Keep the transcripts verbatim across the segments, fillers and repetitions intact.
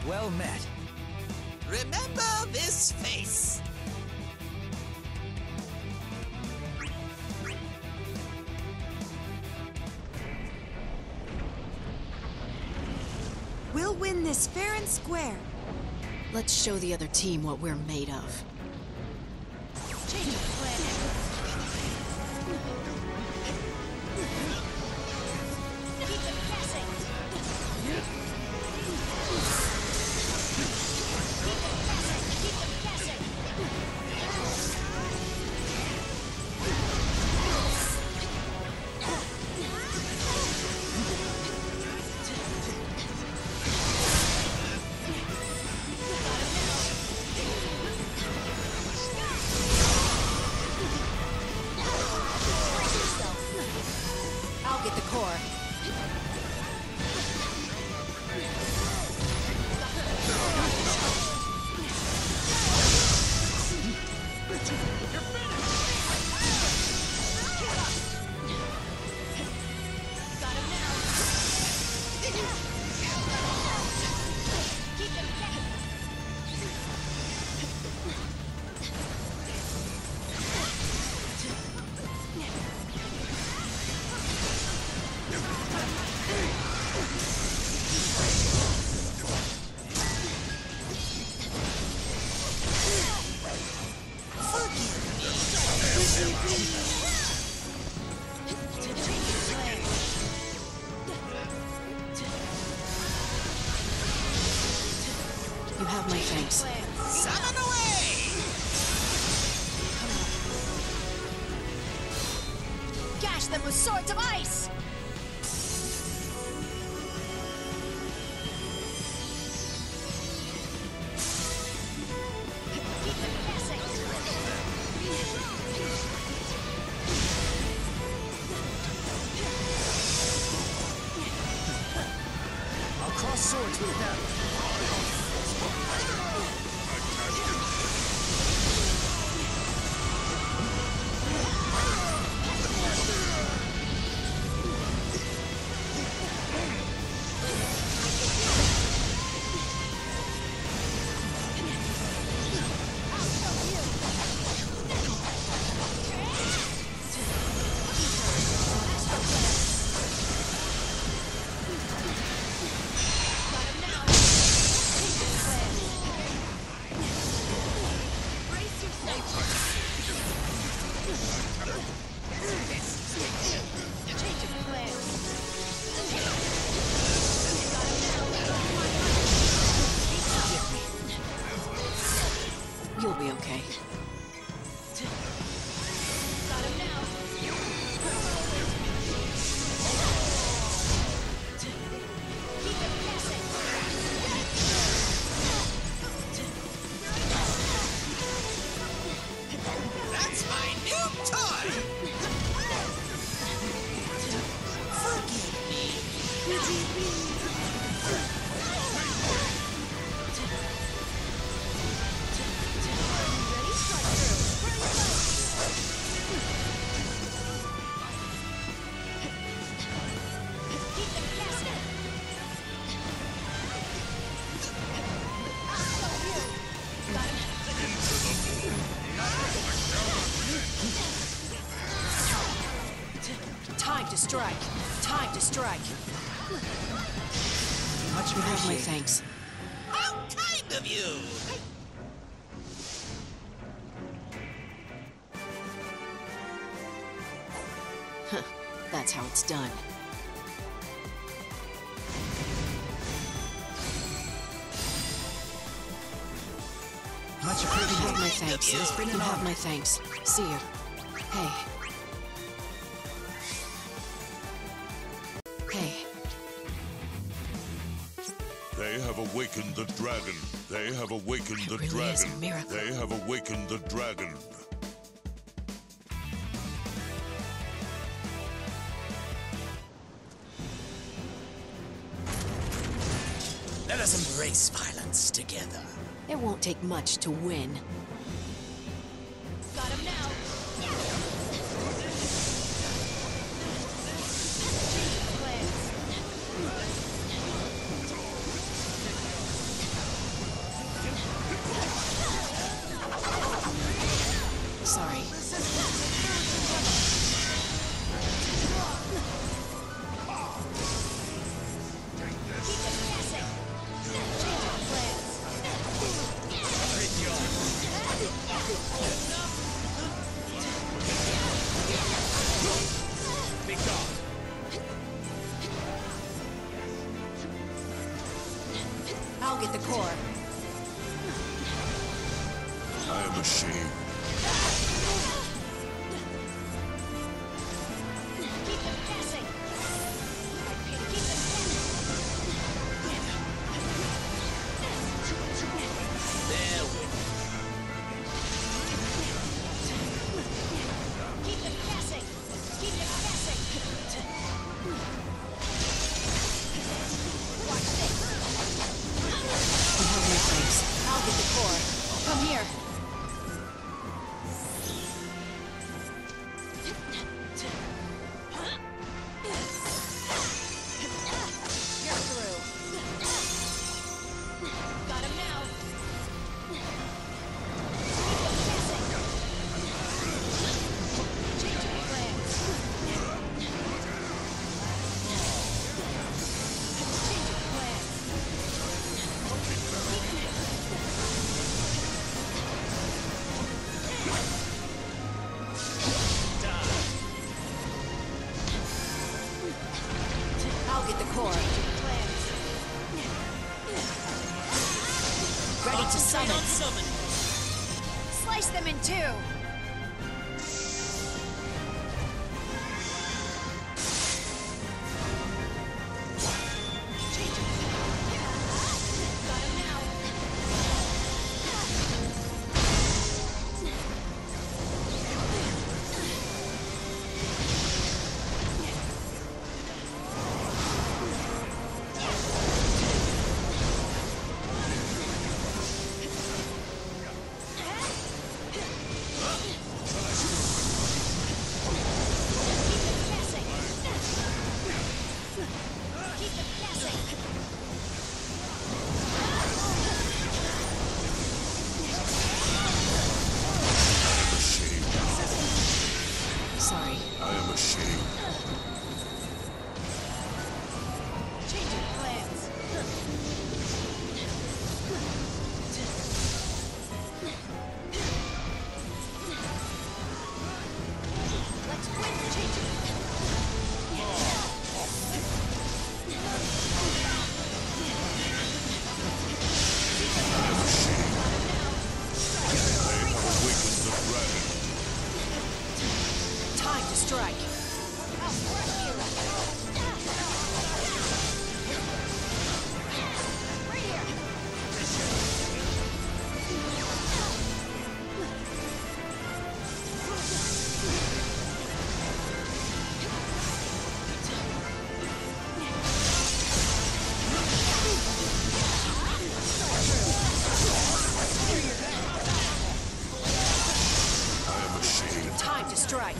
Well met. Remember this face. We'll win this fair and square. Let's show the other team what we're made of. Change of plan. Keep them guessing. Keep them guessing. Keep them guessing. I'll get the core. Got him now. Keep them guessing. You have my thanks. Summon away! Gash them with swords of ice! Keep them guessing! I'll cross swords with them. You'll be okay. Got him now. Keep them guessing. That's my new toy! Forgive me. Ready? Strike through. Burn the light. Keep them guessing. I'll show you. Got him. Time to strike. Time to strike. Much You have my appreciated. thanks. How kind of you! That's how it's done. Much You have appreciated. my thanks. It's been You an have honor. my thanks. See you. Hey. Hey. They have awakened the dragon. They have awakened the really dragon. is a miracle. They have awakened the dragon. Let us embrace violence together. It won't take much to win. Got him now. Change of plans. get the core. I am ashamed. Keep them passing. Keep them passing. There we Keep them passing. Keep them passing. Watch this. You have my thanks. I'll get the core. Come here. You're through. Got him now. Changing plans. Changing plans. I'll get the core. Plans. Ready to summon. summon. Slice them in two. Got him now. Passing. Keep them passing. Ashamed. Sorry. I am ashamed. Changing plans. Let's win. Changing. They have awakened the dragon. Time to strike. I'll crush you. Right here. I am ashamed. Time to strike.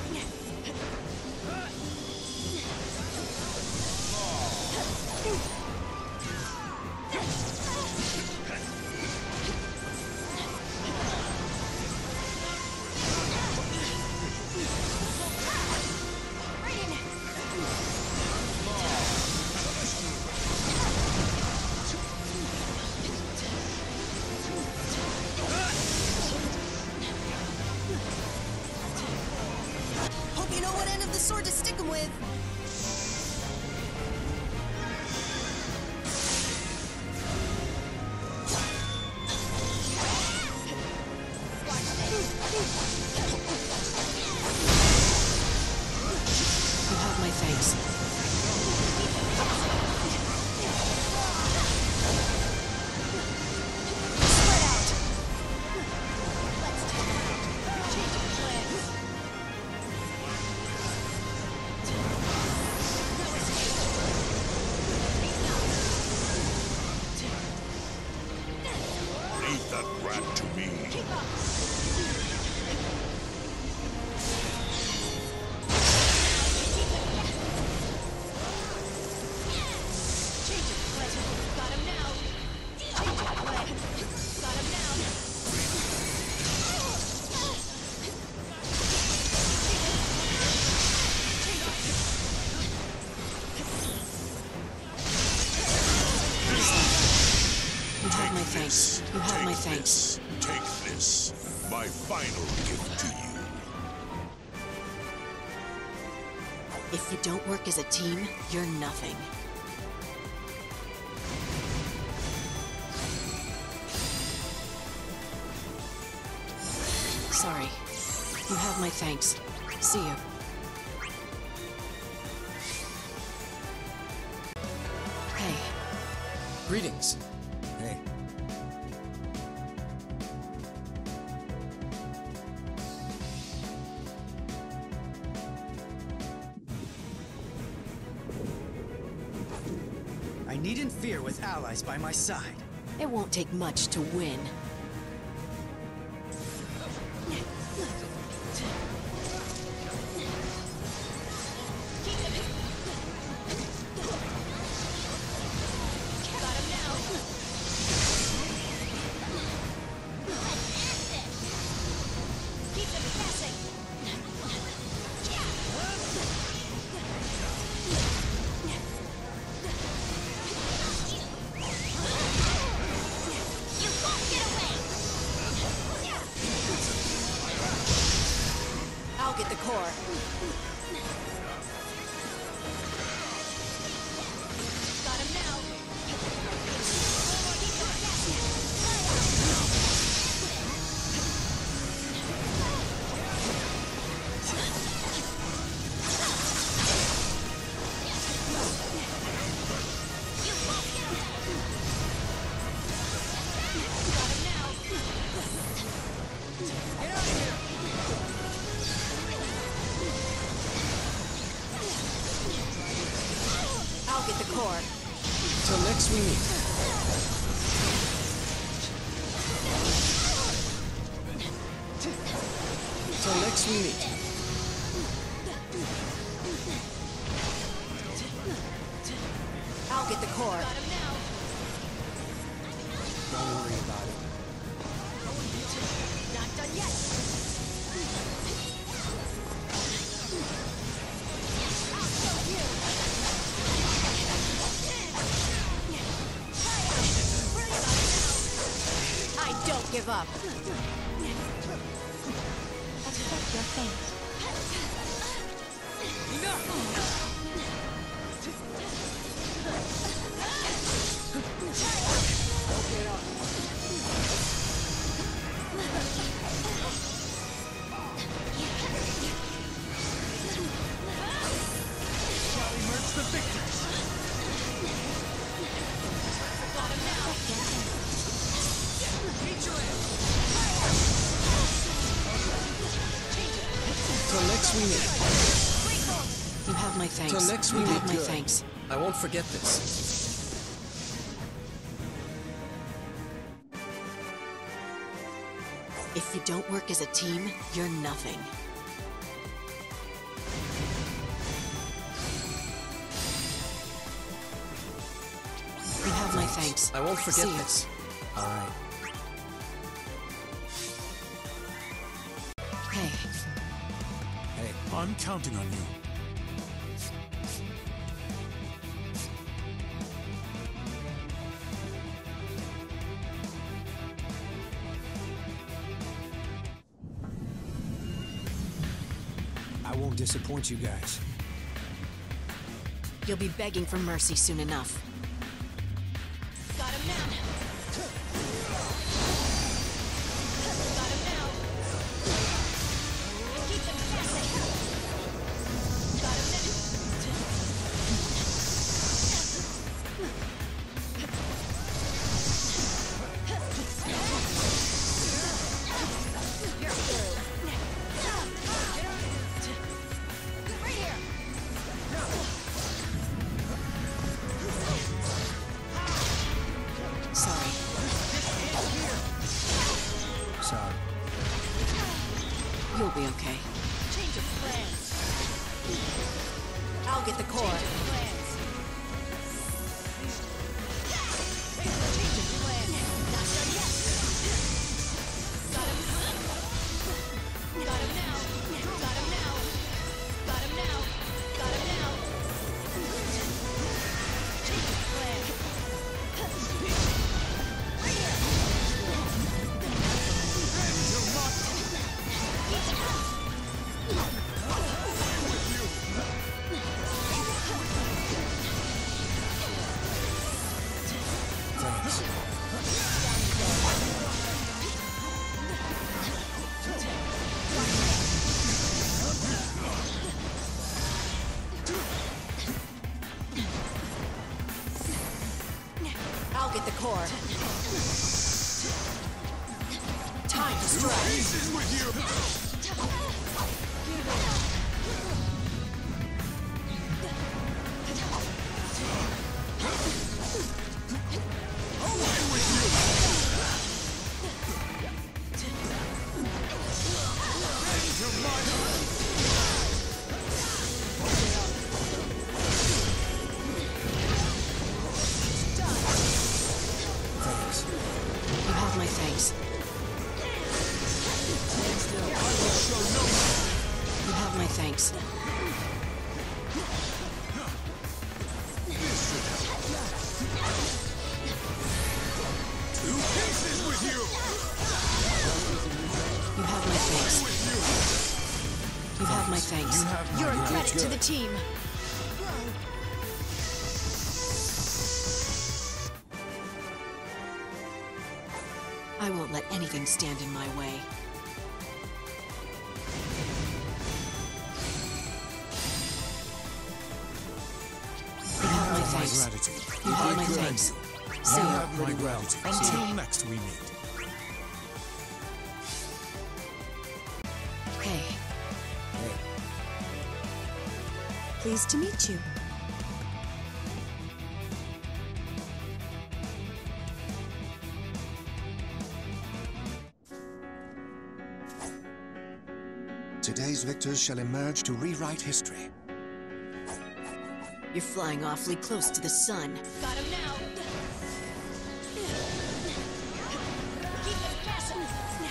Right in. Hope you know what end of the sword to stick him with. You have my thanks. Spread out. Let's take him out. Changing plans. Leave that rat to me. Changing plans. Got him now. Changing plans. Got him now. You have my thanks. You have Take my thanks. this. Take this. My final gift to you. If you don't work as a team, you're nothing. Sorry. You have my thanks. See you. Hey. Greetings. Hey. I needn't fear with allies by my side. It won't take much to win. I'll get the core. Got him now. I'll get the core. Till next we meet. Till next we meet. I'll get the core. Don't worry about it. Not done yet. I don't give up. Accept your fate. Shall emerge the victors. Meet your end. Till next we meet. You have my thanks. Till next we you meet. have my Good. thanks. I won't forget this. If you don't work as a team, you're nothing. You have my thanks. I won't forget See you. this. All right. Hey, Hey. I'm counting on you. I won't disappoint you guys. you'll be begging for mercy soon enough. Got him now. Got him now. Keep them guessing. Got him now. You're through. Right here. Sorry. Sorry. You'll be okay. Change of plans. I'll get the core. Change of plans. Change of plans. Not done yet. Got him. Got him now. Got him now. Got him now. Got him now. Change of plans. Right here. I'll get the core. Time to strike. Pieces with you! Away with you! Ready to march! Thanks. You have my thanks. You have my thanks. Two pieces with you! You have my thanks. With you! You have my thanks. You're a credit to the team. I won't let anything stand in my way. You have my thanks. Gratitude. You have my I commend thanks. you. See You ya. have my gratitude. Until next we meet. Hey, Hey, Pleased to meet you. Today's victors shall emerge to rewrite history. you're flying awfully close to the sun. Got him now. Keep him guessing.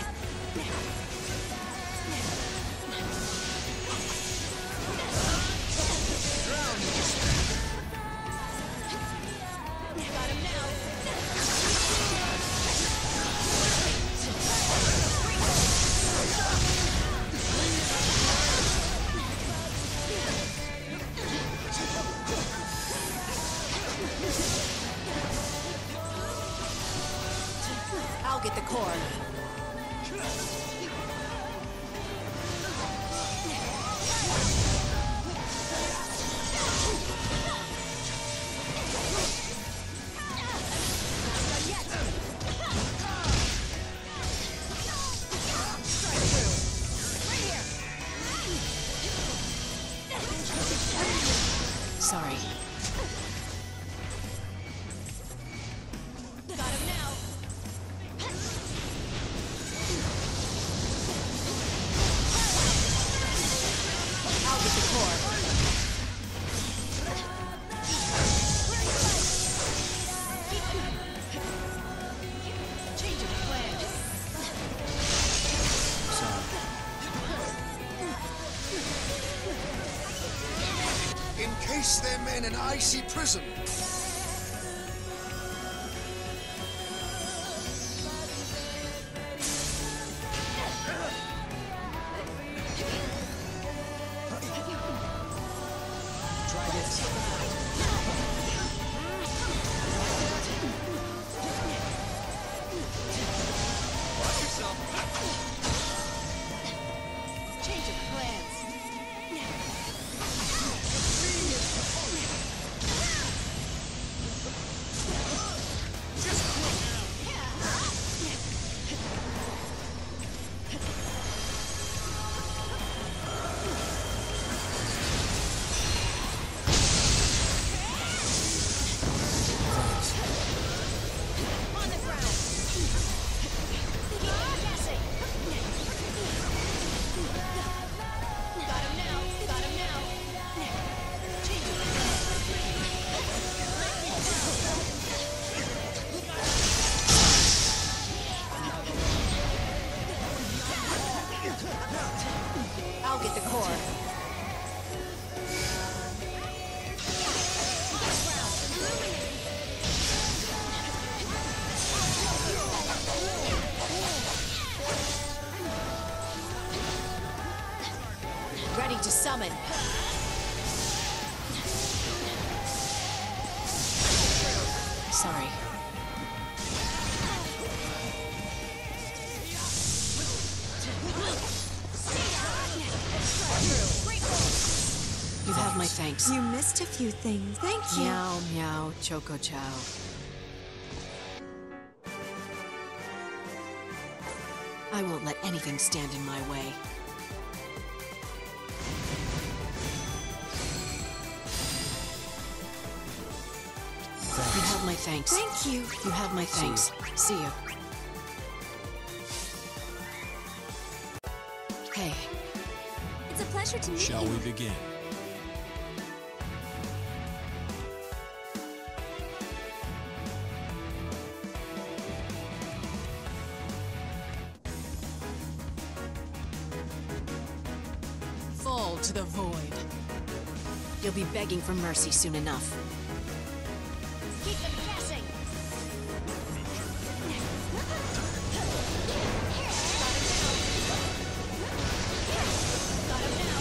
Got him now. I'll get the core. Sorry. Got him now. I'll get the core. Change of plans. sorry. Encase them in an icy prison. Try this. Change of plans. On the ground. Keep guessing. Got him now. Got him now. Change of plans. I'll get the core. Ready to summon. Sorry. You have my thanks. You missed a few things. Thank you. Meow, meow, Choco Chow. I won't let anything stand in my way. You have my thanks. Thank you. You have my thanks. See you. Hey, It's a pleasure to meet Shall you. we begin? fall to the void. You'll be begging for mercy soon enough. Keep them guessing. Got him now.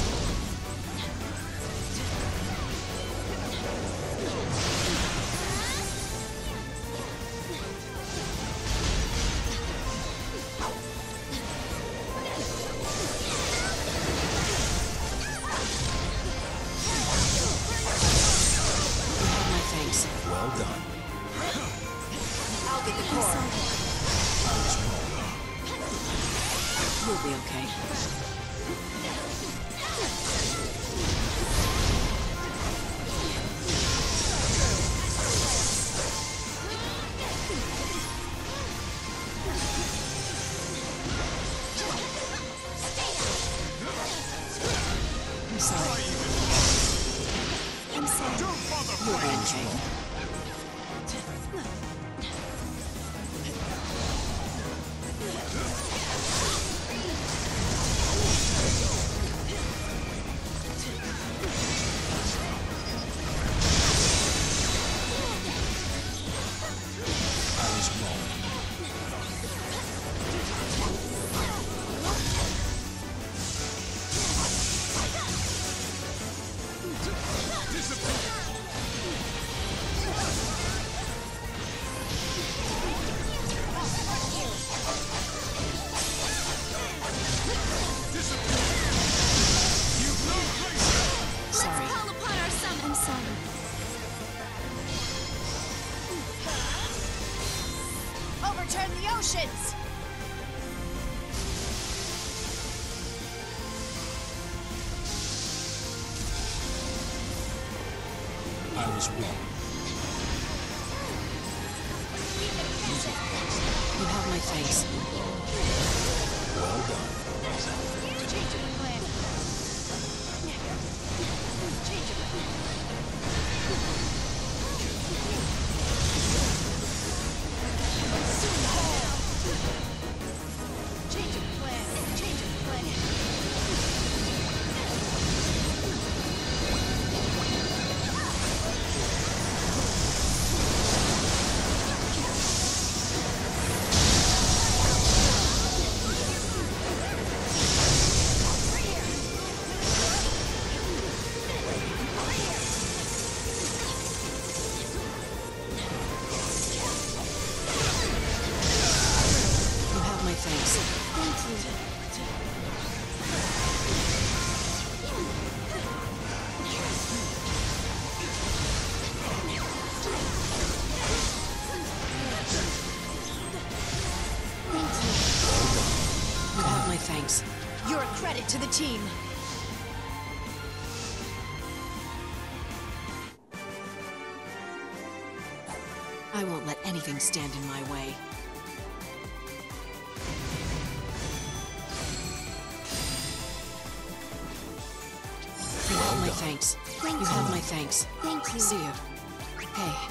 You have my thanks. Well done. I'll get the core. You'll be okay. I'm sorry. I'm sorry. You'll be okay. I was wrong. Sorry. Call upon our summon. I'm sorry. Overturn the oceans. I was wrong. You have my thanks. Well done. Change of plan. Change of plan. Change of plan. Change of plan. You have my thanks. Thank you. You have my thanks. You're a credit to the team. I won't let anything stand in my way. You have my thanks. Thank You you. have my thanks. Thank you. See you. Hey,